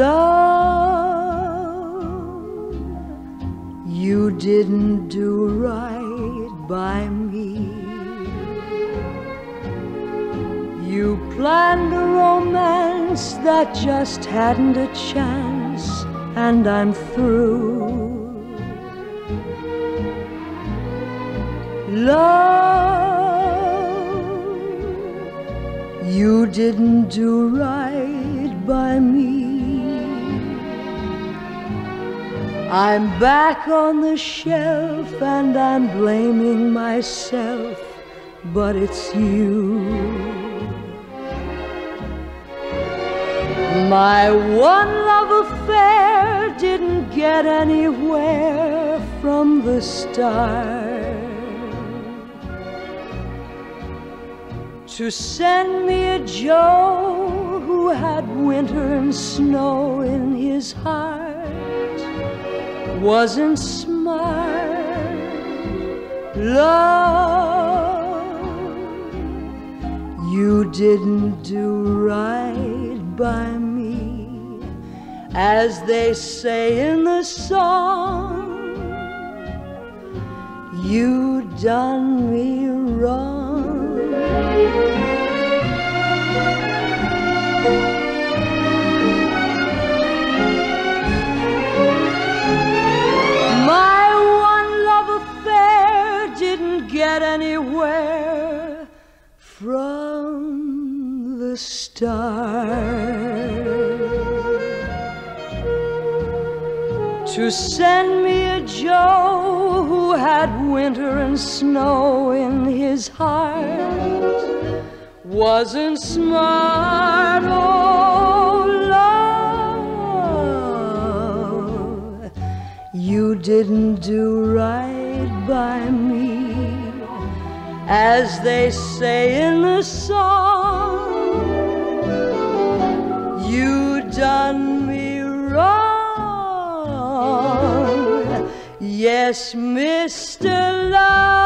Love, you didn't do right by me. You planned a romance that just hadn't a chance, and I'm through. Love, you didn't do right by me. I'm back on the shelf and I'm blaming myself, but it's you. My one love affair didn't get anywhere from the start. To send me a Joe who had winter and snow in his heart wasn't smart. Love, you didn't do right by me, as they say in the song. You done me wrong. My one love affair didn't get anywhere from the start. To send me a Joe who had winter and snow in his heart wasn't smart. Oh, love, you didn't do right by me, as they say in the song. You done me wrong. Yes, Mr. Love.